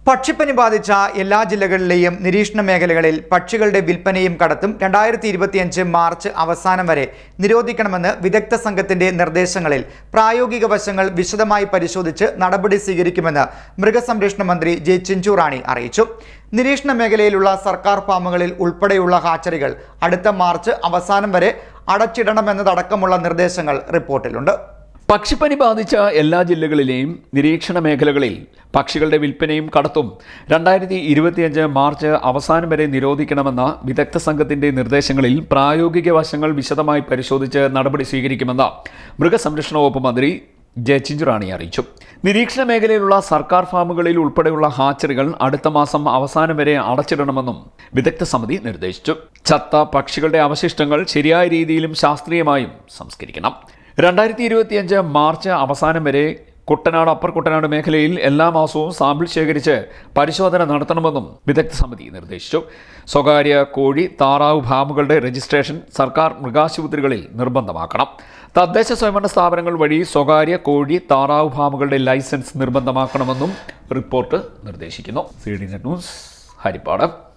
പക്ഷിപ്പനി ബാധിച്ച എല്ലാ ജില്ലകളിലെയും നിരീക്ഷണ മേഖലകളിൽ പക്ഷികളുടെ വിൽപ്പനയും കടത്തും 2025 മാർച്ച് അവസാനം വരെ നിരോധിക്കണമെന്ന് വിദഗ്ധ സംഘത്തിന്റെ നിർദ്ദേശങ്ങളിൽ പ്രായോഗിക വശങ്ങൾ വിശദമായി പരിശോധിച്ച് നടപടി സ്വീകരിക്കുമെന്ന് മൃഗസംരക്ഷണ മന്ത്രി ജെ ചിഞ്ചുറാണി അറിയിച്ചു. നിരീക്ഷണ മേഖലയിലുള്ള സർക്കാർ ഫാമുകളിൽ ഉൾപ്പെടെയുള്ള ഹാച്ചറികൾ അടുത്ത മാർച്ച് അവസാനം വരെ അടച്ചിടണമെന്നതടക്കമുള്ള നിർദ്ദേശങ്ങൾ റിപ്പോർട്ടിലുണ്ട്. പക്ഷിപ്പനി ബാധിച്ച എല്ലാ ജില്ലകളിലെയും നിരീക്ഷണ മേഖലകളിൽ പക്ഷികളുടെ വിൽപ്പനയും കടത്തും 2025 മാർച്ച് അവസാനം വരെ നിരോധിക്കണമെന്ന വിദഗ്ധ സംഘത്തിന്റെ നിർദ്ദേശങ്ങളിൽ പ്രായോഗിക വശങ്ങൾ വിശദമായി പരിശോധിച്ച് നടപടി സ്വീകരിക്കുമെന്ന് മൃഗസംരക്ഷണ വകുപ്പ് മന്ത്രി ജെ ചിഞ്ചുറാണി അറിയിച്ചു. നിരീക്ഷണ മേഖലയിലുള്ള സർക്കാർ ഫാമുകളിൽ ഉൾപ്പെടെയുള്ള ഹാച്ചറികൾ അടുത്ത മാസം അവസാനം വരെ അടച്ചിടണമെന്നും വിദഗ്ധ സമിതി നിർദ്ദേശിച്ചു. ചത്ത പക്ഷികളുടെ അവശിഷ്ടങ്ങൾ ശരിയായ രീതിയിലും ശാസ്ത്രീയമായും സംസ്കരിക്കണം. 2025 മാർച്ച് അവസാനം വരെ കുട്ടനാട്, അപ്പർ കുട്ടനാട് മേഖലയിൽ എല്ലാ മാസവും സാമ്പിൾ ശേഖരിച്ച് പരിശോധന നടത്തണമെന്നും വിദഗ്ധ സമിതി നിർദ്ദേശിച്ചു. സ്വകാര്യ കോഴി, താറാവ് ഫാമുകളുടെ രജിസ്ട്രേഷൻ സർക്കാർ മൃഗാശുപത്രികളിൽ നിർബന്ധമാക്കണം. തദ്ദേശ സ്വയംഭരണ സ്ഥാപനങ്ങൾ വഴി സ്വകാര്യ കോഴി, താറാവ് ഫാമുകളുടെ ലൈസൻസ് നിർബന്ധമാക്കണമെന്നും റിപ്പോർട്ട് നിർദ്ദേശിക്കുന്നു. CDNet news, Harippad.